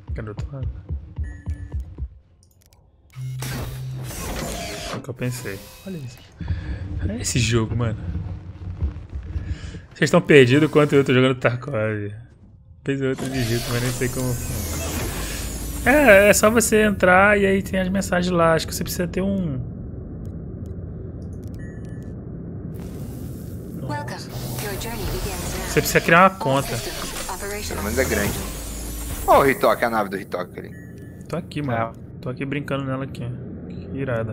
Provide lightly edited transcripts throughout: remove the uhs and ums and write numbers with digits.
Cadê o outro lado? É o que eu pensei. Olha isso. É esse jogo, mano. Vocês estão perdidos enquanto eu tô jogando Tarkov. Fez outro digito, mas nem sei como. É só você entrar e aí tem as mensagens lá. Acho que você precisa ter um. Você precisa criar uma conta. Pelo menos é grande. Olha o Hitok, a nave do Hitok ali. Tô aqui, mano. Tô aqui brincando nela aqui. Que irada.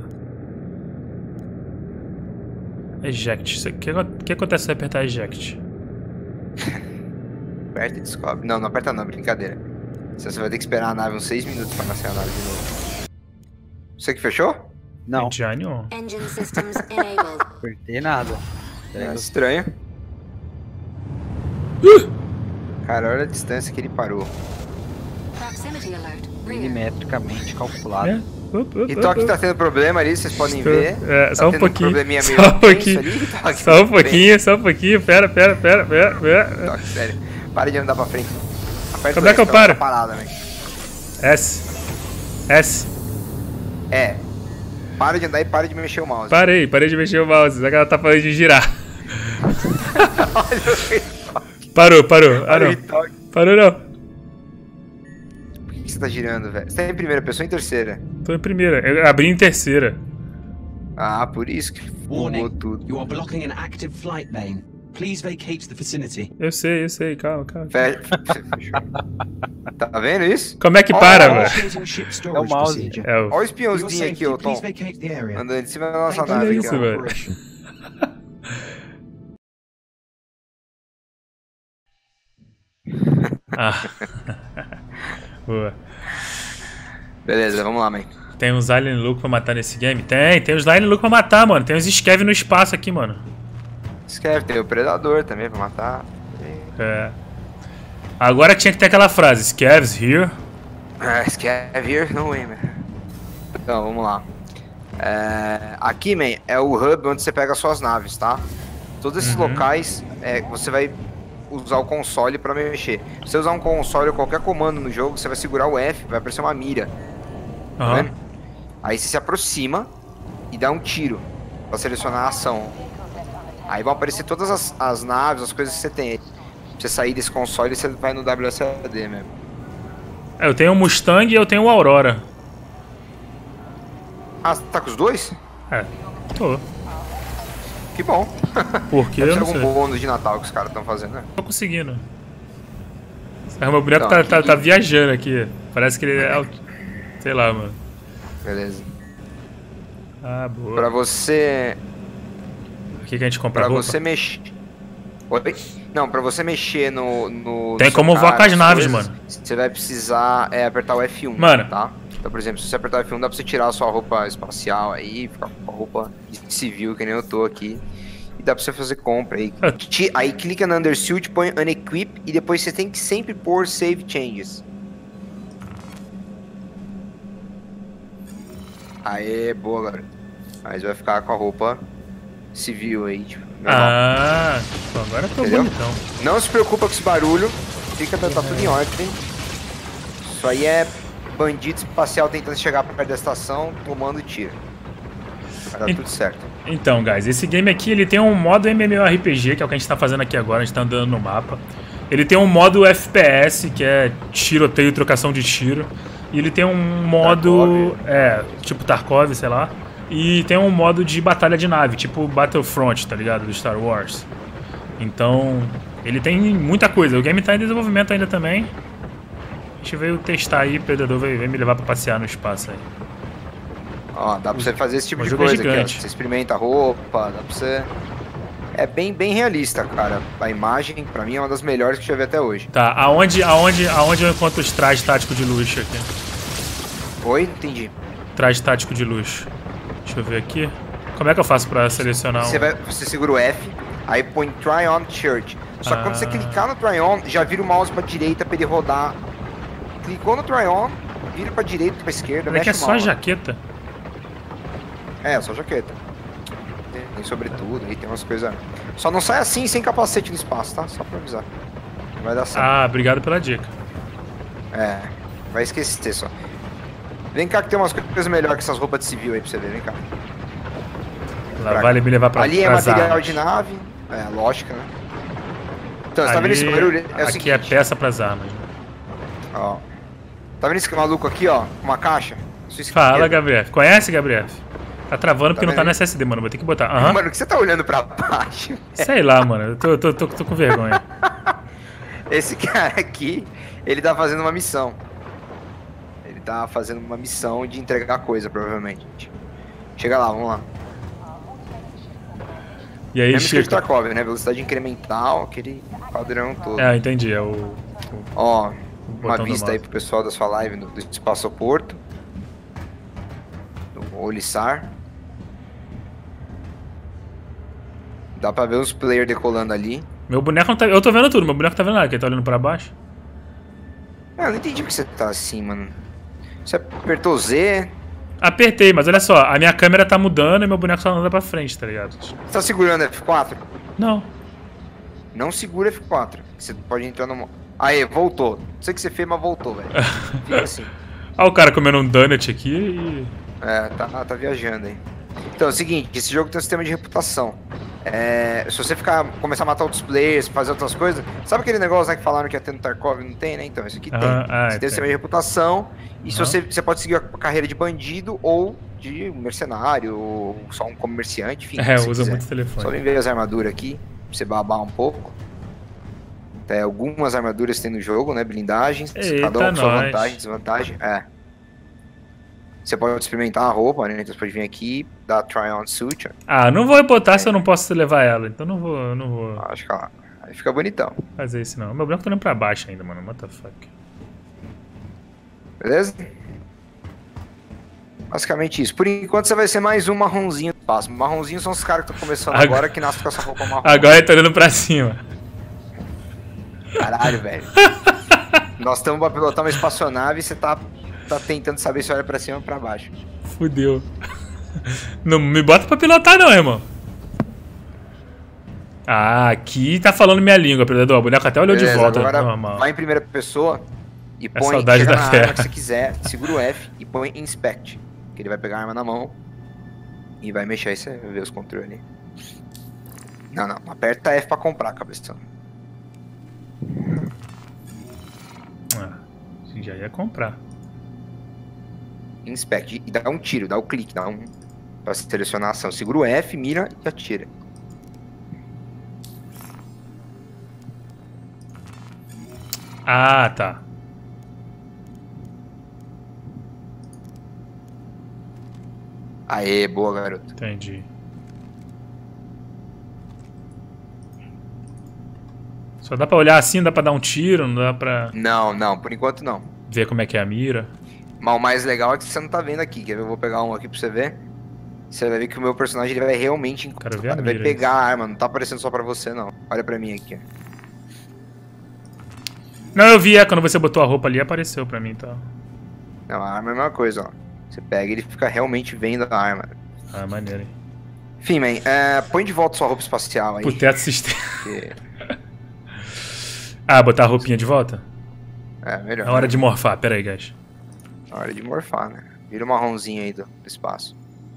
Eject. O que acontece se apertar Eject? Aperta e descobre. Não, não aperta não, brincadeira. Senão você vai ter que esperar a nave uns 6 minutos pra nascer a nave de novo. Você que fechou? Não. Engine. Apertei nada. É estranho. Cara, olha a distância que ele parou. Milimetricamente calculado. É? Hitok tá tendo problema ali, vocês podem ver. É, só tá um pouquinho. Probleminha meio Só um pouquinho. ali, Hitok. Só um pouquinho. Pera. Hitok, sério. Para de andar pra frente. Aperta. Como é que eu paro? Parada, S. É. Para de andar e para de mexer o mouse. Parei de mexer o mouse. Só que ela tá falando de girar. Olha o Hitok. Parou. Olha o Hitok. Parou não. Por que você tá girando, velho? Você tá em primeira pessoa ou em terceira? Tô em primeira. Eu abri em terceira. Ah, por isso que bugou tudo. You are blocking an active flight lane. Please vacate the vicinity. Eu sei. Calma. Fechou. Tá vendo isso? Como é que para, mano? É o mouse. Olha o espiãozinho aqui, ô Tom. Andando em cima da nossa Olha nave. isso, velho. Boa. Beleza, vamos lá, man. Tem uns Alien Louco pra matar nesse game? Tem uns Alien Louco pra matar, mano. Tem uns Scav no espaço aqui, mano. Escreve, tem o Predador também pra matar. É. Agora tinha que ter aquela frase: Scavs here. Escreve here, no way, man. Então, vamos lá. Aqui, man, é o hub onde você pega as suas naves, tá? Todos esses locais, você vai usar o console pra mexer. Se você usar um console ou qualquer comando no jogo, você vai segurar o F, vai aparecer uma mira. Tá vendo? Aí você se aproxima e dá um tiro pra selecionar a ação. Aí vão aparecer todas as naves, as coisas que você tem. Pra você sair desse console, você vai no WSAD mesmo. Eu tenho o Mustang e eu tenho o Aurora. Ah, você tá com os dois? Tô. Que bom. Por quê? Deve Eu ser não algum sei. bônus de Natal que os caras estão fazendo, né? Tô conseguindo. Meu boneco Então, tá viajando aqui. Parece que ele é... Sei lá, mano. Beleza. Ah, boa. Pra você... O que a gente compra? Pra roupa? você mexer... Oi? Não, pra você mexer no Tem como voar com as naves, mano. Você vai precisar apertar o F1, mano. Tá? Então, por exemplo, se você apertar o F1, dá pra você tirar a sua roupa espacial aí, ficar com a roupa civil, que nem eu tô aqui. E dá pra você fazer compra aí. Aí clica no Undersuit, põe Unequip e depois você tem que sempre pôr Save Changes. Aê, boa, galera. Aí você vai ficar com a roupa civil aí, tipo. Normal. Pô, agora eu tô bonitão. Não se preocupa com esse barulho. Tá tudo em ordem. Isso aí é bandido espacial tentando chegar perto da estação, tomando tiro. Vai dar tudo certo. Então, guys, esse game aqui, ele tem um modo MMORPG, que é o que a gente tá fazendo aqui agora, a gente tá andando no mapa. Ele tem um modo FPS, que é tiroteio e trocação de tiro. E ele tem um modo... tipo Tarkov, sei lá. E tem um modo de batalha de nave, tipo Battlefront, tá ligado? Do Star Wars. Então, ele tem muita coisa. O game tá em desenvolvimento ainda também. A gente veio testar aí, o Predador veio me levar pra passear no espaço aí. Ó, dá pra você fazer esse tipo de jogo é coisa aqui, ó. gigante. Você experimenta a roupa, dá pra você... É bem realista, cara. A imagem, pra mim, é uma das melhores que eu já vi até hoje. Tá, aonde eu encontro os trajes táticos de luxo aqui? Oi? Entendi. Traje tático de luxo. Deixa eu ver aqui. Como é que eu faço pra selecionar Você segura o F, aí põe Try On Shirt. Só que quando você clicar no Try On, já vira o mouse pra direita pra ele rodar. Clicou no Try On, vira pra direita, pra esquerda, Mas é que é mexe o só mouse. jaqueta? Só jaqueta. Tem sobretudo, aí tem umas coisas... Só não sai assim, sem capacete no espaço, tá? Só pra avisar. Não vai dar certo. Ah, obrigado pela dica. Vai esquecer só. Vem cá que tem umas coisas melhores que essas roupas de civil aí pra você ver, vem cá. Lá vale me levar pra ali é pras material armas. de nave, é lógica, né? Então, você Ali, tá vendo esse barulho? É o aqui seguinte, é peça pras armas. ó. Tá vendo esse maluco aqui, ó? Com uma caixa? Sua Fala, esquerda. Gabriel. Conhece, Gabriel? Tá travando porque não tá vendo? no SSD, mano. Vou ter que botar. Aham. Mano, o que você tá olhando pra baixo? Sei lá, mano. Eu tô com vergonha. Esse cara aqui, ele tá fazendo uma missão. Ele tá fazendo uma missão de entregar coisa, provavelmente. Chega lá, vamos lá. E aí, Mesmo que de Chico? Tarkov, né? Velocidade incremental, aquele padrão todo. É, entendi. É o Ó, uma botão do vista mouse. aí pro pessoal da sua live do Espaço Porto. Do Olissar. Dá pra ver os players decolando ali. Meu boneco não tá... Eu tô vendo tudo. Meu boneco tá vendo nada, que ele tá olhando pra baixo. Ah, eu não entendi porque você tá assim, mano. Você apertou Z. Apertei, mas olha só. A minha câmera tá mudando e meu boneco só anda pra frente, tá ligado? Você tá segurando F4? Não. Não segura F4. Você pode entrar no... Aê, voltou. Não sei o que você fez, mas voltou, velho. Fica assim. Olha o cara comendo um donut aqui e... É, tá viajando aí. Então, é o seguinte, esse jogo tem um sistema de reputação. Se você começar a matar outros players, fazer outras coisas... Sabe aquele negócio, né, que falaram que ia ter no Tarkov? Não tem, né? Então, isso aqui tem. Você tem um sistema de reputação. E se você pode seguir a carreira de bandido ou de mercenário, ou só um comerciante, enfim. É, se usa quiser. muito telefone. Só vem ver as armaduras aqui, pra você babar um pouco. Até algumas armaduras tem no jogo, né? Blindagens. Eita, Cada uma com sua nós. vantagem, desvantagem. É. Você pode experimentar a roupa, né? Então você pode vir aqui, dar try on suit. Ó. Ah, não vou botar se eu não posso levar ela. Então não vou Acho que ela... Aí fica bonitão. fazer isso não. Meu boneco tá olhando pra baixo ainda, mano. What the fuck. Beleza? Basicamente isso. Por enquanto você vai ser mais um marronzinho do espaço. Marronzinho são os caras que estão começando agora que nascem com essa roupa marrom. Agora ele tá olhando pra cima. Caralho, velho. Nós estamos pra pilotar uma espaçonave e você tá tentando saber se olha pra cima ou pra baixo. Fudeu. Não me bota pra pilotar não, irmão. Ah, aqui tá falando minha língua, predador. O boneco até olhou Beleza, de volta. agora Normal. vai em primeira pessoa e põe, saudade chega da na terra. arma que você quiser, segura o F e põe Inspect. Que ele vai pegar a arma na mão e vai mexer, aí você vê os controles. Não, aperta F pra comprar, cabeção. Ah, já ia comprar. Inspect e dá um tiro, dá o clique, pra selecionar a ação. Segura o F, mira e atira. Ah, tá. Aê, boa, garoto. Entendi. Só dá pra olhar assim, dá pra dar um tiro, não dá pra Não, por enquanto não. ver como é que é a mira. Mas o mais legal é que você não tá vendo aqui. Quer ver? Eu vou pegar um aqui pra você ver. Você vai ver que o meu personagem ele vai realmente Quero ver a ele vai mira, pegar a arma. Não tá aparecendo só pra você, não. Olha pra mim aqui. Ó. Não, eu vi, quando você botou a roupa ali, apareceu pra mim, tá? Não, a arma é a mesma coisa, ó. Você pega e ele fica realmente vendo a arma. Ah, maneiro, hein? Enfim, man, põe de volta sua roupa espacial aí. Pro teto sistema. porque- Ah, botar a roupinha de volta? É, melhor. É hora de morfar, pera aí, guys. É hora de morfar, né? Vira o marronzinho aí do espaço.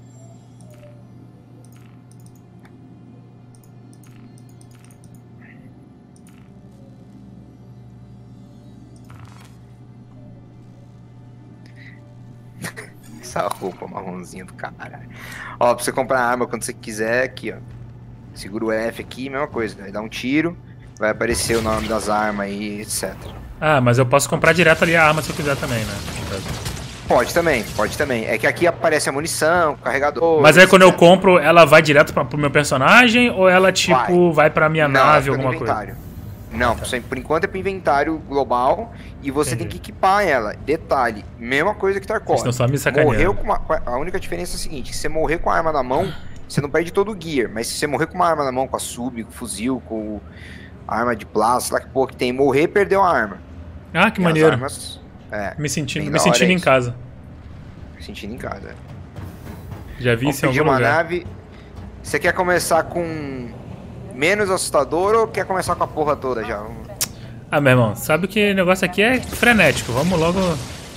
Essa roupa marronzinha do caralho. Ó, pra você comprar a arma quando você quiser, aqui, ó. Segura o F aqui, mesma coisa. Aí dá um tiro, vai aparecer o nome das armas aí, etc. Ah, mas eu posso comprar direto ali a arma se eu quiser também, né? Pode também. É que aqui aparece a munição, o carregador. Mas aí quando eu etc. compro, ela vai direto pro meu personagem ou ela, tipo, vai pra minha Não, nave, fica no alguma coisa? inventário. Não, por enquanto é pro inventário global e você tem que equipar ela. Detalhe, mesma coisa que Tarkov. Vocês estão só me sacaneando. A única diferença é a seguinte, se você morrer com a arma na mão, você não perde todo o gear, mas se você morrer com uma arma na mão, com a sub, com o fuzil, com a arma de plasma, sei lá que porra que tem, morrer, perdeu a arma. Ah, que E maneiro. as armas, Me sentindo bem da hora em isso. casa. Sentindo em casa. Já vi Vamos isso em pedir algum uma lugar. nave. Você quer começar com menos assustador ou quer começar com a porra toda já? Ah, meu irmão, sabe que o negócio aqui é frenético. Vamos logo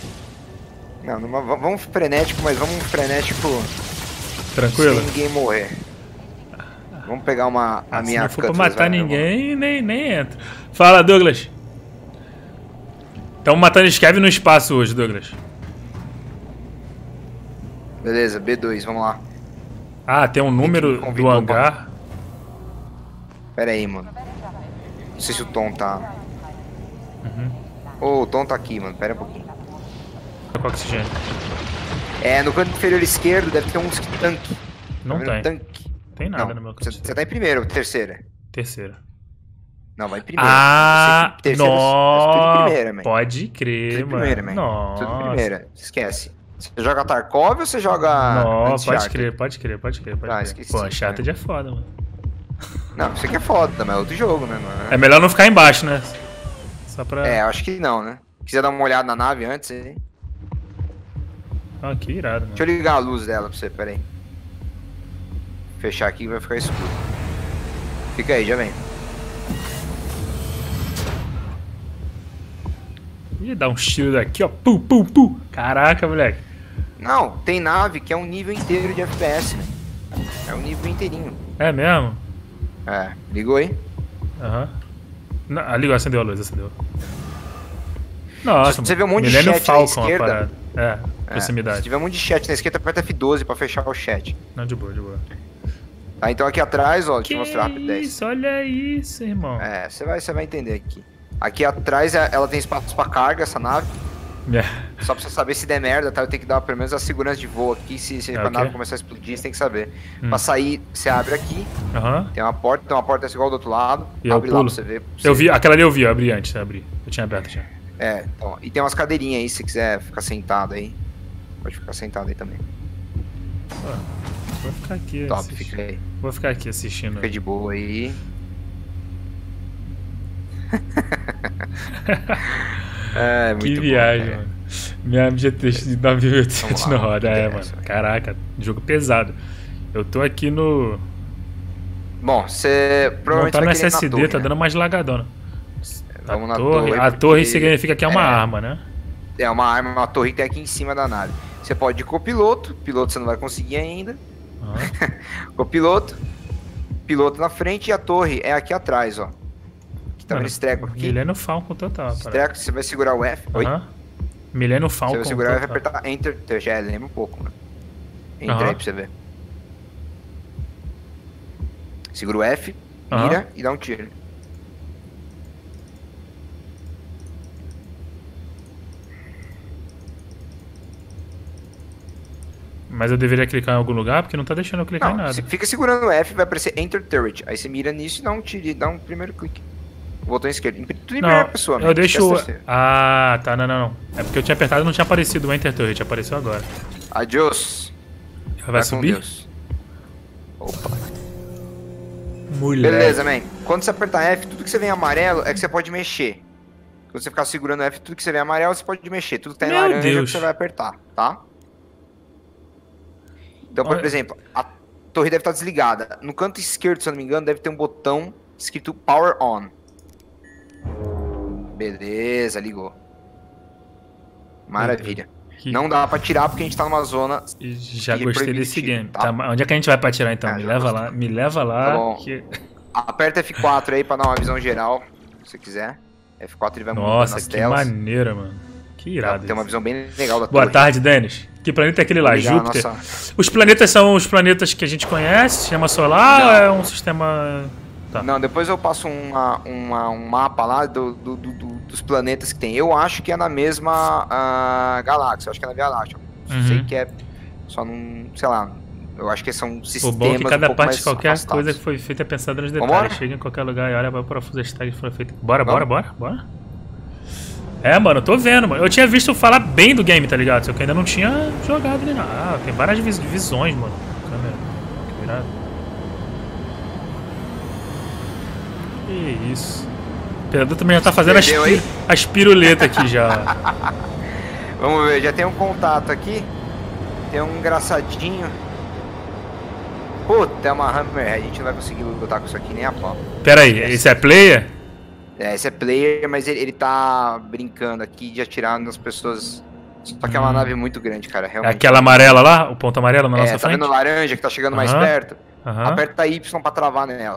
Não, vamos frenético, mas vamos frenético... Tranquilo? Sem ninguém morrer. Vamos pegar a minha... Se não for pra matar ninguém, nem entra. Fala, Douglas. Estamos matando Skev no espaço hoje, Douglas. Beleza, B2, vamos lá. Ah, tem um número do hangar. Pera aí, mano. Não sei se o Tom tá... Oh, o Tom tá aqui, mano. Pera um pouquinho. Tá com oxigênio. No canto inferior esquerdo deve ter uns tanque. Não tá tem. Tanque. Tem nada Não, no meu canto. Você tá em primeiro ou terceira? Terceira. Não, vai em primeiro. Ah, nossa. Primeira, man. Pode crer, Tudo mano. primeira, man. Nossa. Tudo primeira. Esquece. Você joga Tarkov ou você joga... Nossa, pode Uncharted? crer. Esqueci. Pô, Uncharted é foda, mano. Não, isso aqui é foda, mas é outro jogo, né, mano? É melhor não ficar embaixo, né? Só pra... acho que não, né? Quiser dar uma olhada na nave antes, hein? Ah, que irado, mano. Deixa eu ligar a luz dela pra você, pera aí. Fechar aqui vai ficar escuro. Fica aí, já vem. Ih, dá um tiro daqui, ó. Pum. Caraca, moleque. Não, tem nave que é um nível inteiro de FPS, né? É um nível inteirinho. É mesmo? Ligou aí? Aham. Ligou, acendeu a luz, acendeu. Nossa, você vê um monte de Millennium chat Falcon, na esquerda. Proximidade. Se tiver um monte de chat na esquerda, aperta F12 pra fechar o chat. Não, de boa. Tá, então aqui atrás, ó, deixa eu mostrar rápido. Isso, olha isso, irmão. Você vai entender aqui. Aqui atrás ela tem espaço pra carga, essa nave. Só pra você saber se der merda, tá? Eu tenho que dar pelo menos a segurança de voo aqui. Se a nave começar a explodir, você tem que saber. Pra sair, você abre aqui. Tem uma porta igual do outro lado. E abre eu lá pulo. pra você ver. Eu vi, aquela ali eu abri antes, eu tinha aberto já. Então, e tem umas cadeirinhas aí, se você quiser ficar sentado aí. Pode ficar sentado aí também. Vou ficar aqui. Top, fica aí. Vou ficar aqui assistindo. Fica de boa aí. Muito que viagem, mano. Minha GT de 9800 na roda. Mano. Caraca, jogo pesado. Eu tô aqui no... Bom, você provavelmente tá no vai querer SSD, na torre, tá né? dando mais lagadona. Vamos na torre. A porque... torre significa que é uma arma, né? É uma arma, uma torre que tem aqui em cima da nave. Você pode ir com o piloto você não vai conseguir ainda. Copiloto, piloto na frente e a torre é aqui atrás, ó. Aqui tá vendo esse treco aqui? Millennium Falcon total. Treco, você vai segurar o F. Oi? Millennium Falcon. Você vai segurar o F e apertar Enter. Já lembra um pouco, mano. Entra aí pra você ver. Segura o F, mira e dá um tiro. Mas eu deveria clicar em algum lugar, porque não tá deixando eu clicar em nada. Você fica segurando o F, vai aparecer Enter Turret. Aí você mira nisso e dá um tiro, dá um primeiro clique. O botão esquerdo. Tudo em primeira pessoa, eu deixo... Ah, tá, não. É porque eu tinha apertado e não tinha aparecido o Enter Turret, apareceu agora. Adiós. Vai subir? Opa. Moleque. Beleza, man. Quando você apertar F, tudo que você vê em amarelo é que você pode mexer. Quando você ficar segurando F, tudo que você vê em amarelo, você pode mexer. Tudo que tá em laranja é que você vai apertar, tá? Então, por exemplo, a torre deve estar desligada. No canto esquerdo, se eu não me engano, deve ter um botão escrito Power On. Beleza, ligou. Maravilha. Não dá pra tirar porque a gente tá numa zona... Já gostei desse game. Tá? Onde é que a gente vai pra tirar então? Me leva lá. Tá bom. Aperta F4 aí pra dar uma visão geral, se você quiser. F4 ele vai mudando nas telas. Nossa, que maneira, mano. Que irado. Tem uma visão bem legal da torre. Boa tarde, Denis. Que planeta é aquele lá? Júpiter? Os planetas são os planetas que a gente conhece? Sistema solar ou é um sistema... Tá. Não, depois eu passo um mapa lá dos planetas que tem. Eu acho que é na mesma galáxia. Eu acho que é na Via Láctea. Sei que é só num... Sei lá. Eu acho que são sistemas. O bom é que cada parte de qualquer afastados. coisa que foi feita é pensada nos detalhes. Chega em qualquer lugar e olha para o parafuso da tag que foi feito. Bora. É, mano, eu tô vendo, mano. Eu tinha visto falar bem do game, tá ligado? Só que eu ainda não tinha jogado nem nada. Ah, tem várias visões, mano. Câmera. Que virado. Que isso. O Pedro também já tá fazendo as piruletas aqui já. Vamos ver, já tem um contato aqui. Tem um engraçadinho. Puta, é uma Hammerhead. A gente não vai conseguir lutar com isso aqui nem a pau. Pera aí, esse é player? Esse é player, mas ele tá brincando aqui de atirar nas pessoas Só que é uma nave muito grande, cara, É realmente. aquela amarela lá? O ponto amarelo na nossa Tá frente? vendo laranja que tá chegando mais Aham. perto? Aham. Aperta Y pra travar nela.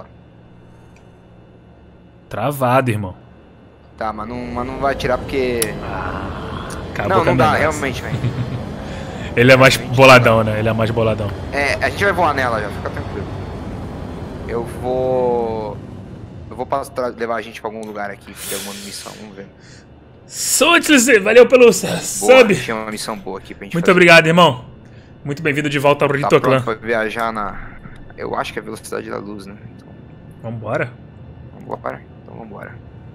Travado, irmão. Tá, mas não vai atirar porque... Acabou com a não minha dá, base. realmente, velho. Ele é mais boladão, né? Ele é mais boladão. A gente vai voar nela já, fica tranquilo. Eu vou levar a gente pra algum lugar aqui, se tem alguma missão, vamos ver. Sotley, valeu pelo Boa, sub. tinha uma missão boa aqui pra gente Muito fazer. obrigado, irmão. Muito bem-vindo de volta ao Tá Rito pronto Clan. pra viajar na... Eu acho que é a velocidade da luz, né? Então, Vambora. vambora. Então vambora.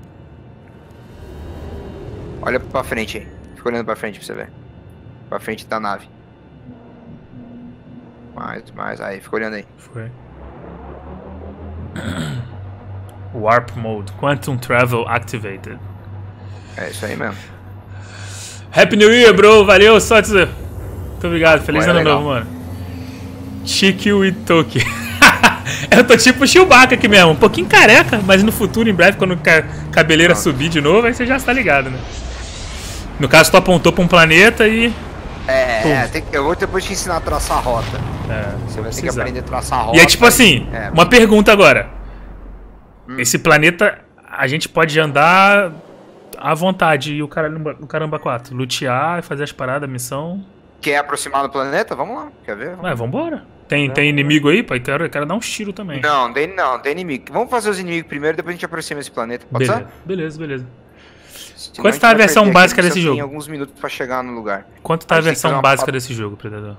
Olha pra frente aí. Fica olhando pra frente pra você ver. Pra frente da nave. Mais. Aí, fica olhando aí. Foi. Warp Mode. Quantum Travel Activated. É isso aí mesmo. Happy New Year, bro. Valeu, Sotley. Muito obrigado. Feliz ano legal. novo, mano. Chikyu Itoki. Eu tô tipo o Chewbacca aqui mesmo. Um pouquinho careca, mas no futuro, em breve, quando a cabeleira subir de novo, aí você já está ligado, né? No caso, tu apontou pra um planeta e... Eu vou depois te ensinar a traçar a rota. Você vai ter que precisar. aprender a traçar a rota. E é tipo assim, É. uma pergunta agora. Esse planeta, a gente pode andar à vontade e o Caramba 4, lutear e fazer as paradas, missão... Quer aproximar do planeta? Vamos lá. Quer ver? Ué, vambora. Tem inimigo aí, pai? Quero dar uns tiros também. Não, tem inimigo. Vamos fazer os inimigos primeiro, depois a gente aproxima esse planeta. Pode ser? Beleza. Senão Quanto gente tá a vai versão perder básica aqui, desse só jogo? Tem alguns minutos pra chegar no lugar. Quanto tá a gente tem que versão fazer uma básica desse jogo, Predador?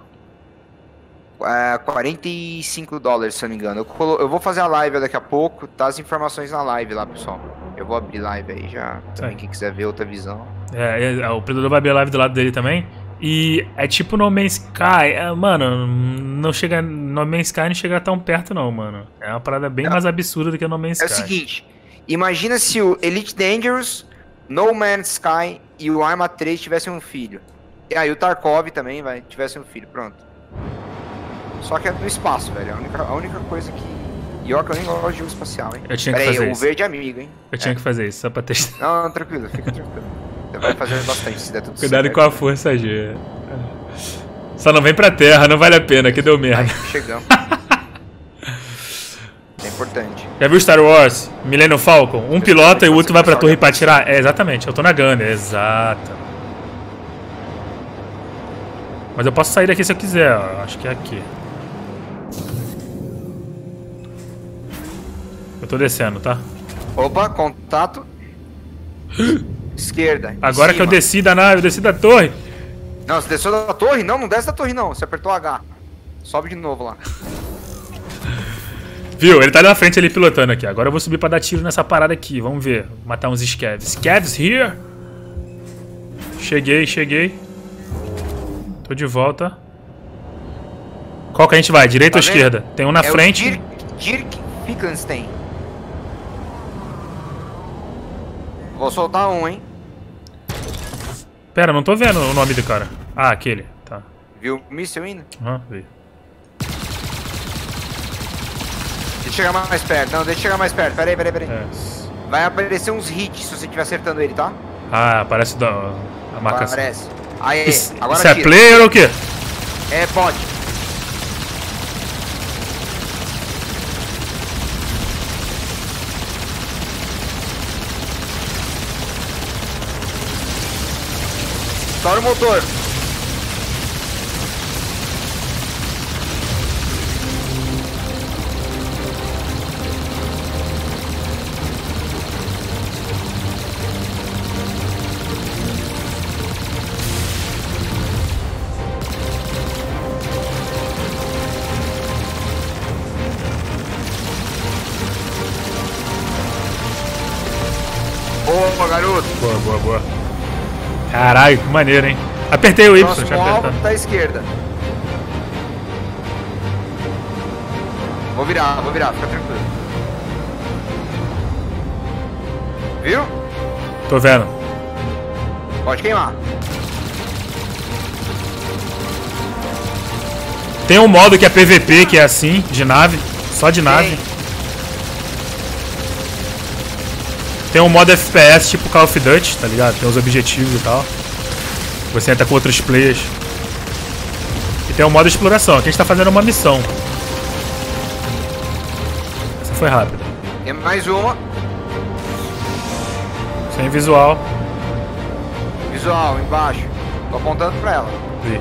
$45, se eu não me engano. Eu vou fazer a live daqui a pouco, tá as informações na live lá, pessoal. Eu vou abrir live aí já, também quem quiser ver outra visão. O Predador vai abrir a live do lado dele também. E é tipo No Man's Sky. Mano, No Man's Sky não chega tão perto não, mano. É uma parada bem mais absurda do que No Man's É Sky. o seguinte, imagina se o Elite Dangerous, No Man's Sky e o Arma 3 tivessem um filho. E aí o Tarkov também tivesse um filho, pronto. Só que é no espaço, velho. A única coisa que... E ó, que eu nem gosto de jogo espacial, hein. Eu tinha que Pera fazer aí, isso. o verde é amigo, hein. Eu tinha que fazer isso, só pra testar. Não, tranquilo, fica tranquilo. Você vai fazer bastante se der tudo Cuidado certo. com a força G. Só não vem pra terra, não vale a pena, que deu merda. Chegamos. É importante. Já viu Star Wars? Millennium Falcon? Um pilota e o outro vai pra torre pra atirar? É, exatamente, eu tô na Gunner, exato. Mas eu posso sair daqui se eu quiser, ó. Acho que é aqui. Eu tô descendo, tá? Opa, contato. Esquerda. Agora em que eu cima. desci da nave, eu desci da torre. Não, você desceu da torre? Não desce da torre não. Você apertou H. Sobe de novo lá. Viu? Ele tá na frente ali pilotando aqui. Agora eu vou subir pra dar tiro nessa parada aqui. Vamos ver. Matar uns scavs. Scavs here? Cheguei. Tô de volta. Qual que a gente vai? Direita ou vendo? esquerda? Tem um na frente. O Dirk Fickenstein. Vou soltar um, hein. Pera, não tô vendo o nome do cara. Ah, aquele. Tá. Viu o míssil indo? Vi. Deixa eu chegar mais perto. Não, deixa eu chegar mais perto. Pera aí. É. Vai aparecer uns hits se você estiver acertando ele, tá? Ah, aparece a marcação. Aparece. Aí, agora Isso é tira. player ou o quê? É, pode. Estoura o motor. Boa, garoto. Boa. Caralho, que maneiro, hein? Apertei o Y, Próximo já alvo apertando. tá à esquerda. Vou virar, fica tranquilo. Viu? Tô vendo. Pode queimar. Tem um modo que é PVP, que é assim, de nave. Só de nave. Tem um modo FPS tipo Call of Duty, tá ligado? Tem os objetivos e tal. Você entra com outros players. E tem um modo exploração. Aqui a gente tá fazendo uma missão. Essa foi rápida. Tem mais uma. Sem visual. Visual, embaixo. Tô apontando pra ela. Vi.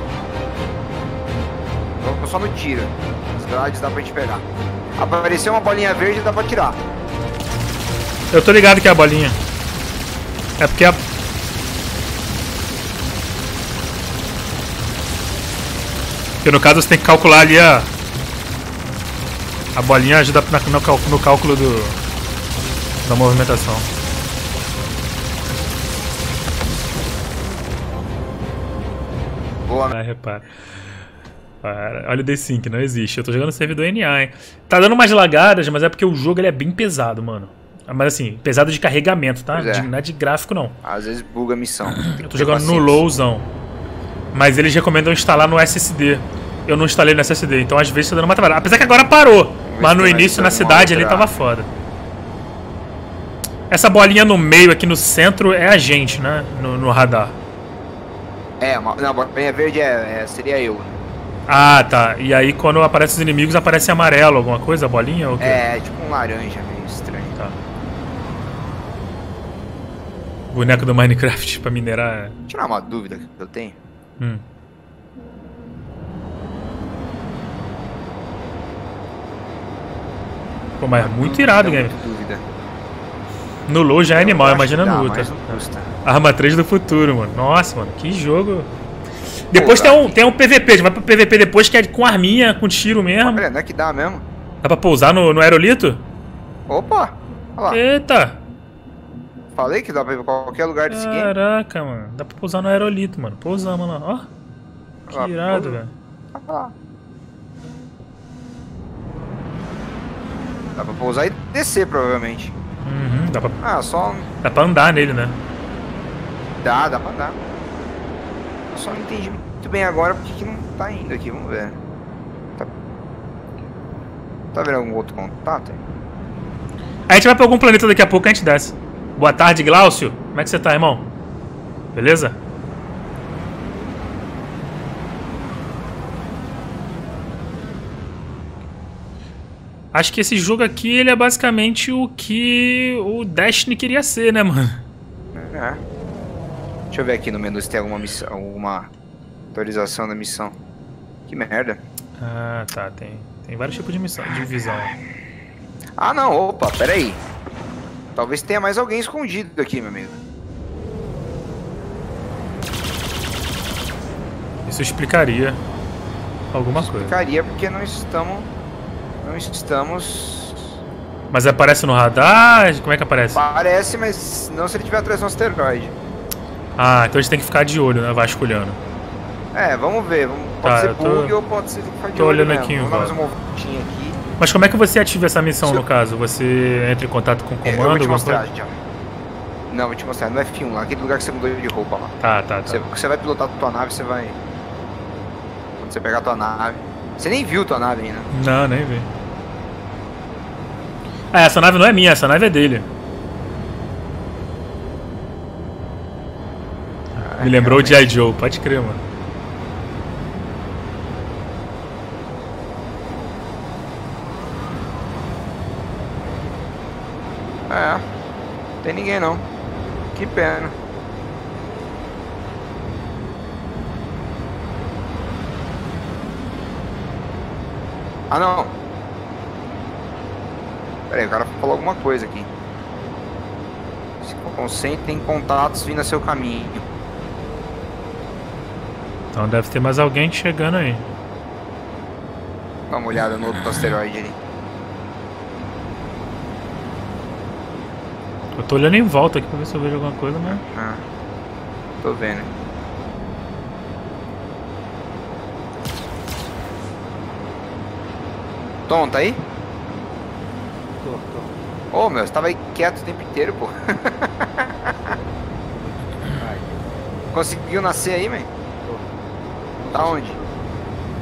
Tô só no tiro. As grades dá pra gente pegar. Apareceu uma bolinha verde, dá pra tirar. Eu tô ligado que é a bolinha. É porque a... Porque no caso você tem que calcular ali a bolinha ajuda no cálculo da movimentação. Boa. Ah, repara. Olha o D5, não existe. Eu tô jogando no servidor NA, hein? Tá dando umas lagadas, mas é porque o jogo ele é bem pesado, mano. Mas assim, pesado de carregamento, tá? É. Não é de gráfico, não. Às vezes buga a missão. Eu tô jogando no lowzão. Mas eles recomendam instalar no SSD. Eu não instalei no SSD, então às vezes tá dando uma travada. Apesar que agora parou. Mas no início, na cidade, ali tava foda. Essa bolinha no meio, aqui no centro, é a gente, né? No radar. Não, a bolinha verde seria eu. Ah, tá. E aí quando aparecem os inimigos, aparece amarelo, alguma coisa? A bolinha ou o quê? É, tipo um laranja meio estranho. Tá. Boneco do Minecraft pra minerar. Deixa eu tirar uma dúvida que eu tenho. Pô, mas é muito irado, game. Dúvida. No low já é animal, imagina no luta. luta. Arma 3 do futuro, mano. Nossa, mano, que jogo. Depois tem um PVP, a gente vai pro PVP depois, que é com arminha, com tiro mesmo. Olha, não é que dá mesmo? Dá pra pousar no aerolito? Opa! Olha lá. Eita! Falei que dá pra ir pra qualquer lugar desse game. Caraca, mano. Dá pra pousar no aerolito, mano. Pousamos lá. Ó. Que irado, velho. Olha lá. Dá pra pousar e descer, provavelmente. Uhum, dá pra... só... Dá pra andar nele, né? Dá pra andar. Eu só não entendi muito bem agora porque que não tá indo aqui, vamos ver. Tá vendo algum outro contato aí? A gente vai pra algum planeta daqui a pouco, a gente desce. Boa tarde, Glaucio. Como é que você tá, irmão? Beleza? Acho que esse jogo aqui, ele é basicamente o que o Destiny queria ser, né, mano? É. Deixa eu ver aqui no menu se tem alguma missão, alguma atualização da missão. Que merda. Ah, tá. Tem vários tipos de missão, de visão. Ah, não. Opa, pera aí. Talvez tenha mais alguém escondido aqui, meu amigo. Isso explicaria alguma coisa. Explicaria porque não estamos... Mas aparece no radar? Como é que aparece? Parece, mas não se ele tiver atrás de um asteroide. Ah, então a gente tem que ficar de olho, né? Vasculhando. É, vamos ver. Pode ser bug ou pode ser ficar de olho olhando aqui em volta. Vamos dar mais uma voltinha aqui. Mas como é que você ativa essa missão, no caso? Você entra em contato com o comando? Eu vou te mostrar, já. Não, vou te mostrar. No F1 lá, aquele lugar que você mudou de roupa lá. Tá. Você vai pilotar a tua nave, você vai... Quando você pegar a tua nave... Você nem viu tua nave ainda. Não, nem vi. Ah, essa nave não é minha, essa nave é dele. Me lembrou o G.I. Joe, pode crer, mano. Não tem ninguém não. Que pena. Ah, não. Pera aí, o cara falou alguma coisa aqui. Se concentre em contatos vindo a seu caminho. Então deve ter mais alguém chegando aí. Dá uma olhada no outro asteroide ali. Eu tô olhando em volta aqui pra ver se eu vejo alguma coisa, mas... Tô vendo. Tom, tá aí? Tô. Ô, meu, você tava aí quieto o tempo inteiro, pô. Conseguiu nascer aí, man? Tá onde?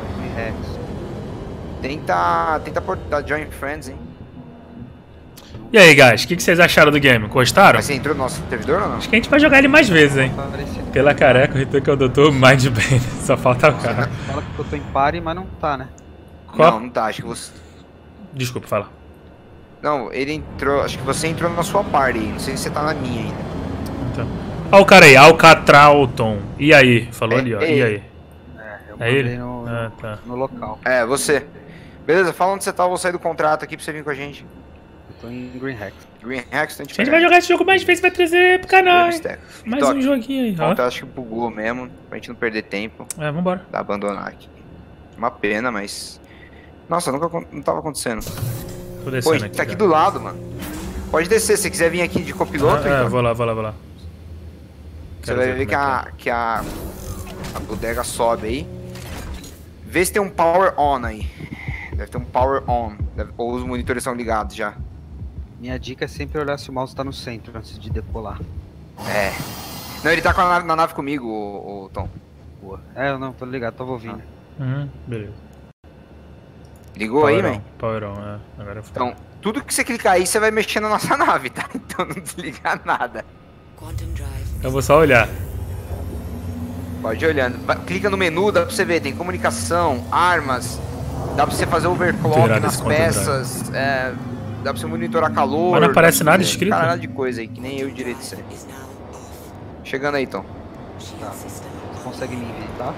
Rex. Tenta portar Join Friends, hein? Não E aí, guys, o que vocês acharam do game? Gostaram? Mas você entrou no nosso servidor ou não? Acho que a gente vai jogar ele mais vezes, hein? Parecido. Pela careca, o Rito que é o Dr. Mind Bane. Só falta o cara. Fala que eu tô em pare, mas não tá, né? Qual? Não tá, acho que você... Desculpa, fala. Não, ele entrou, acho que você entrou na sua party, não sei se você tá na minha ainda. Então. Ó o cara aí, Alcatralton. E aí? Falou ali, ó. E aí? Eu É ele? mandei no, Ah, tá. no local. É, você. Beleza, fala onde você tá, eu vou sair do contrato aqui pra você vir com a gente. Eu tô em Green Hex. Green Hacks, a A gente vai jogar esse jogo mais vezes, vai trazer pro canal, hein? Mais um joguinho aí, ó. Então, acho que bugou mesmo, pra gente não perder tempo, É, vambora. dá abandonar aqui. Uma pena, mas... Nossa, nunca não tava acontecendo. Tô Pô, a descendo gente tá aqui cara. do lado, mano. Pode descer, se você quiser vir aqui de copiloto, então. Vou lá. Você Quero vai ver ver que como é que a bodega sobe aí. Vê se tem um power on aí. Deve ter um power on. Ou os monitores são ligados já. Minha dica é sempre olhar se o mouse tá no centro antes de decolar. É. Não, ele tá com a nave, na nave comigo, o Tom. Boa. É, eu não, tô ligado, tava ouvindo. Beleza. Ligou aí, man? Power on, agora eu Então, tudo que você clicar aí, você vai mexer na nossa nave, tá? Então não desliga nada. Eu vou só olhar. Pode ir olhando. Clica no menu, dá pra você ver, tem comunicação, armas, dá pra você fazer overclock Virar nas desse Quantum peças, dá pra você monitorar calor. Mas não aparece dá pra nada fazer escrito? Caralho de coisa aí, que nem eu direito sei. Chegando aí, Tom. Tá. Você consegue me enviar, tá?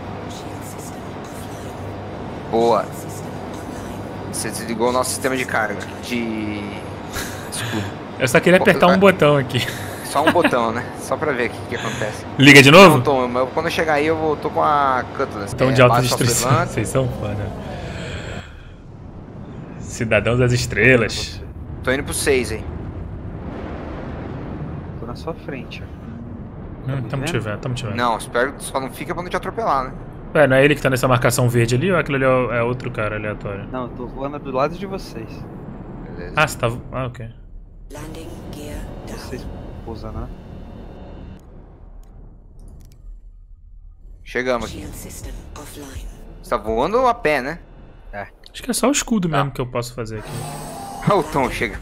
Boa. Você desligou o nosso sistema de carga. De escudo. Eu só queria apertar um botão aqui. Só um botão, né? Só pra ver o que acontece. Liga de novo? Não, Tom, quando eu chegar aí, eu tô com a Cutlass. Então de alta baixa destruição. levanta. Vocês são foda. Cidadãos das estrelas. Tô indo pro 6 aí. Tô na sua frente, ó. Tamo te vendo. Não, espero que só não fica pra não te atropelar, né? Ué, não é ele que tá nessa marcação verde ali ou aquilo ali é outro cara aleatório? Não, eu tô voando do lado de vocês. Beleza. Ah, você tá... Ah, ok. Vocês pousando, né? Chegamos aqui. Você tá voando a pé, né? Acho que é só o escudo mesmo que eu posso fazer aqui. Olha o Tom chegando.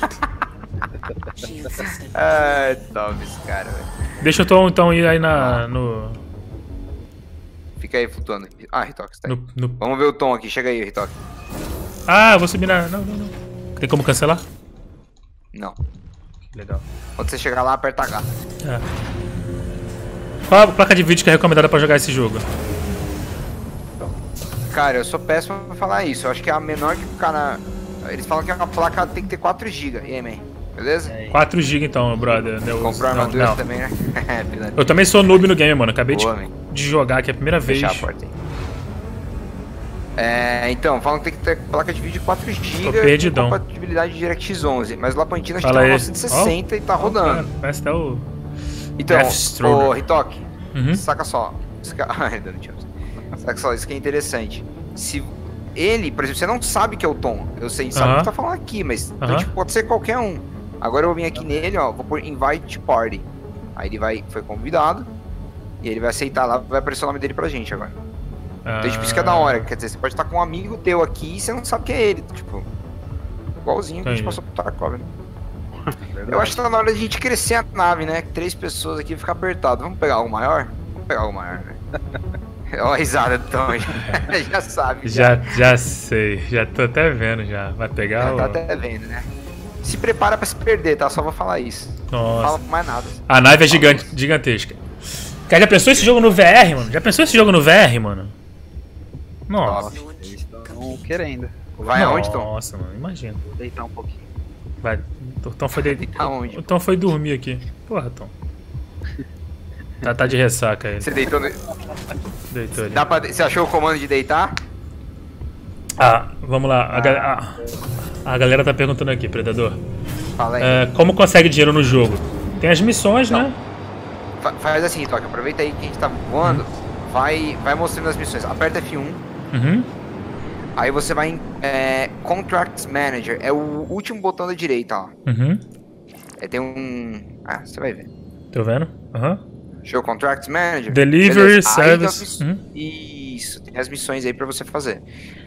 Ai, top esse cara, velho. Deixa o Tom então ir aí no... Fica aí flutuando. Ah, Ritox, tá aí. no... Vamos ver o Tom aqui. Chega aí, Ritox. Ah, eu vou subir na... Não. Tem como cancelar? Não. Legal. Quando você chegar lá, aperta H. Qual a placa de vídeo que é recomendada pra jogar esse jogo? Cara, eu sou péssimo pra falar isso. Eu acho que é a menor que o cara... Eles falam que a placa tem que ter 4 GB. E aí, man? Beleza? 4 GB então, brother. Comprou armadura também, né? Eu também sou noob no game, mano. Acabei Boa, de jogar aqui a primeira vez. Fechar a porta aí. Então, falam que tem que ter placa de vídeo 4 GB Tô perdidão. com compatibilidade de DirectX 11. Mas lá Pantina a gente Fala tem aí. uma 960 e tá rodando. Cara, parece até o... Então, Deathstroke. ô Ritok, Uhum. saca só. Saca só, isso que é interessante. Se ele, por exemplo, você não sabe que é o Tom. Eu sei, sabe o que tá falando aqui, mas então, tipo, pode ser qualquer um. Agora eu vou vir aqui nele, ó, vou pôr Invite Party. Aí ele foi convidado. E ele vai aceitar lá, vai aparecer o nome dele pra gente agora. Então, tipo, isso que é da hora. Quer dizer, você pode estar com um amigo teu aqui e você não sabe que é ele. Tipo, igualzinho que a gente passou pro Tarkov, né? Eu acho que tá na hora de a gente crescer a nave, né? 3 pessoas aqui fica apertado. Vamos pegar algo maior? Vamos pegar algo maior, né? Olha a risada do Tom, já sabe. Já sei, já tô até vendo já. Vai pegar Já tá até vendo, né? Se prepara pra se perder, tá? Só vou falar isso. Nossa. Não fala mais nada. A nave é gigantesca. Cara, já pensou esse jogo no VR, mano? Já pensou esse jogo no VR, mano? Nossa. Eles estão querendo. Vai aonde, Tom? Nossa, mano, imagina. Vou deitar um pouquinho. Vai. O Tom foi Aonde? O Tom foi dormir aqui. Porra, Tom. Tá de ressaca ele. Você deitou no... Deitou ali. Você achou o comando de deitar? Vamos lá. A galera tá perguntando aqui, Predador. Fala aí. Como consegue dinheiro no jogo? Tem as missões, né? Faz assim, Toca. Aproveita aí que a gente tá voando. Vai mostrando as missões. Aperta F1. Uhum. Aí você vai em Contracts Manager. É o último botão da direita, ó. Uhum. Tem um... você vai ver. Tô vendo? Aham. Show Contracts Manager. Delivery, Beleza. Aí tem Service. Isso, tem as missões aí pra você fazer.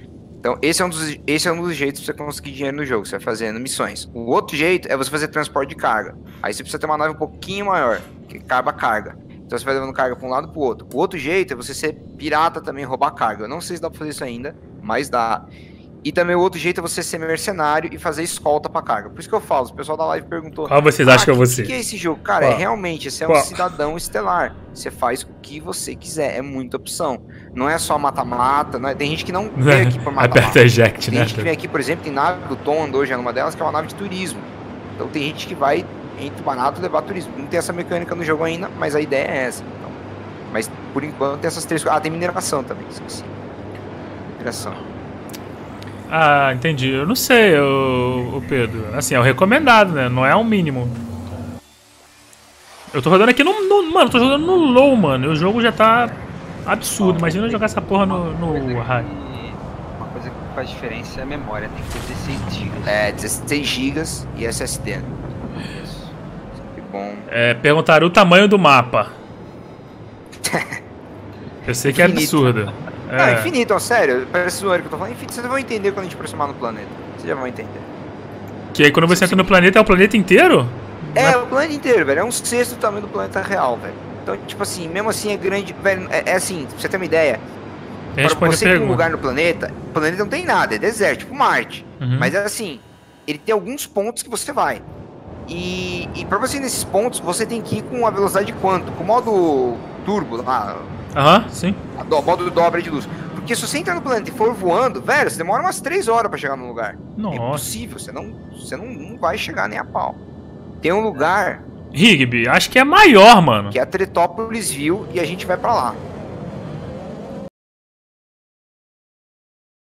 Então, esse é um dos jeitos pra você conseguir dinheiro no jogo, você vai fazendo missões. O outro jeito é você fazer transporte de carga. Aí você precisa ter uma nave um pouquinho maior, que cabe carga. Então você vai levando carga pra um lado e pro outro. O outro jeito é você ser pirata também, roubar carga. Eu não sei se dá pra fazer isso ainda, mas dá. E também o outro jeito é você ser mercenário e fazer escolta pra carga. Por isso que eu falo, o pessoal da live perguntou... Qual vocês acham que eu vou ser? O que é esse jogo? Cara, Qual? realmente, você é um Qual? cidadão estelar. Você faz o que você quiser, é muita opção. Não é só mata-mata, tem gente que não vem aqui por mata-mata. Aperta eject, Tem né? gente que vem aqui, por exemplo, tem nave, o Tom andou já numa delas, que é uma nave de turismo. Então tem gente que vai entre barato levar turismo. Não tem essa mecânica no jogo ainda, mas a ideia é essa. Então, mas por enquanto tem essas 3 coisas. Ah, tem mineração também, esqueci. Mineração. Ah, entendi. Eu não sei, o Pedro. Assim, é o recomendado, né? Não é o mínimo. Eu tô rodando aqui mano, eu tô jogando no low, mano. E o jogo já tá absurdo. Imagina eu jogar essa porra no high. Uma coisa que faz diferença é a memória, tem que ter 16 GB. É, 16 GB e SSD. Isso. Sempre bom. Perguntaram o tamanho do mapa. Eu sei que é Infinito. absurdo. Não, infinito, ó, sério. Parece zoeiro que eu tô falando. Infinito, vocês vão entender quando a gente aproximar no planeta. Vocês já vão entender. Que aí quando você entra no planeta, é o planeta inteiro? É, o planeta inteiro, velho. É 1/6 do tamanho do planeta real, velho. Então, tipo assim, mesmo assim é grande, velho. É assim, pra você ter uma ideia. Pra você ir pra um lugar no planeta, o planeta não tem nada, é deserto, tipo Marte. Uhum. Mas é assim, ele tem alguns pontos que você vai. E pra você ir nesses pontos, você tem que ir com a velocidade de quanto? Com o modo turbo lá. Aham, sim. Modo dobra de luz. Porque se você entrar no planeta e for voando, velho, você demora umas 3 horas pra chegar no lugar. Nossa. É impossível, você não vai chegar nem a pau. Tem um lugar Rigby, acho que é maior, mano. que é a Tretópolis View e a gente vai pra lá.